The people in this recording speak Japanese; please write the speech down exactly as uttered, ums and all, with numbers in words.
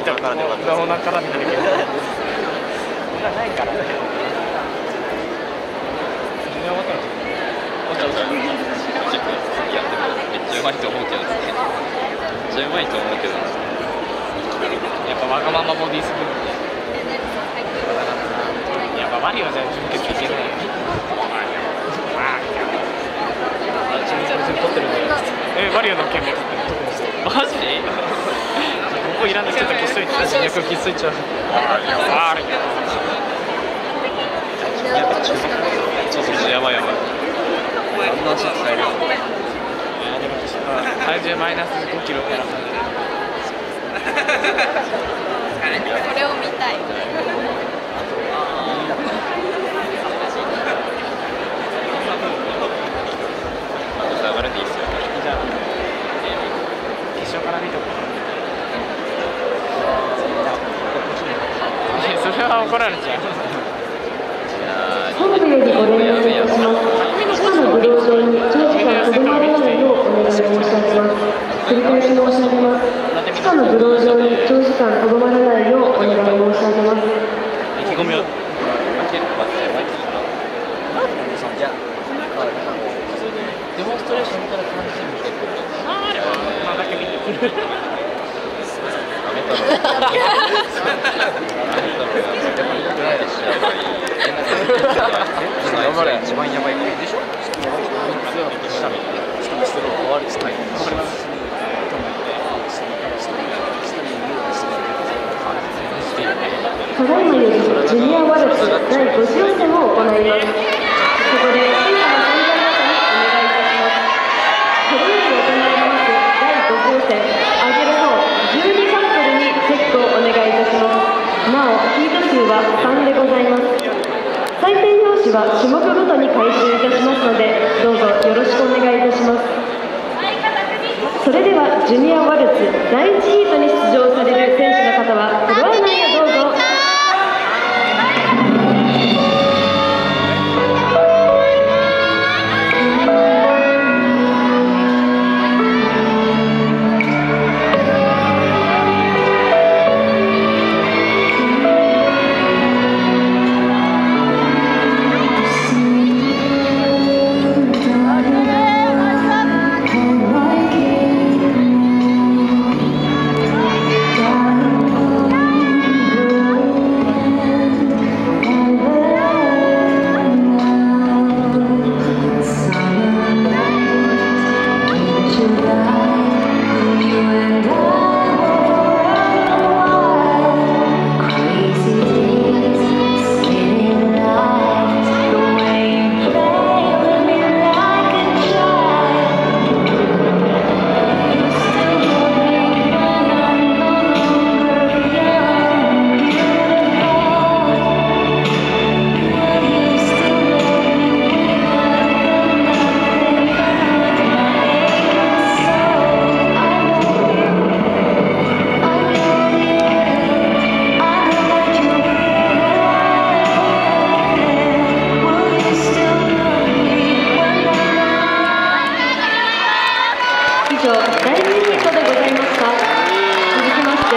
見たからでよかった。 お腹から見たけど。そんなないからね。全然分からない。 もうちょっとじゅっぷん先やってもめっちゃうまいと思うけどね。めっちゃうまいと思うけど。 やっぱわがままボディスプーン。やっぱマリオじゃ準決勝いけないよ。撮ってるんだよ。え、マリオの件も撮ってる。 マジ？ ここいらない。ちょっと消しといて。人脈消しといちゃう。あるよ。 やっぱ中速そうそうそう、やばいやばい。あんな足使えるよ。 でも体重マイナスごキロ減らされる。 これを見たい。 流れていいっすよ。 じゃあ決勝から見とこう。それは怒られちゃう。 本部よりご連絡いたします。地下の武道場に長時間とどまらないようお願い申し上げます。繰り返し申し上げます。地下の武道場に長時間とどまらないようお願い申し上げます。 意気込みを。デモンストレーションから楽しみにしてくる。 あれはまだけ見てくる。 ダメだろう。ダメだろう。でも良くないですし、やっぱり。頑張れ。一番やばいでしょ。下見。下見するの終わりしたい。わかります。 ただいまよりジュニアワルツだいごじゅう戦を行います。ここで審査の参加の方にお願いいたします。初めて行われますだいごじゅう戦上げる方じゅうにサンプルにチェックをお願いいたします。なおヒート数はさんでございます。採点用紙は種目ごとに回収いたしますのでどうぞよろしくお願いいたします。それではジュニアワルツだいいちヒート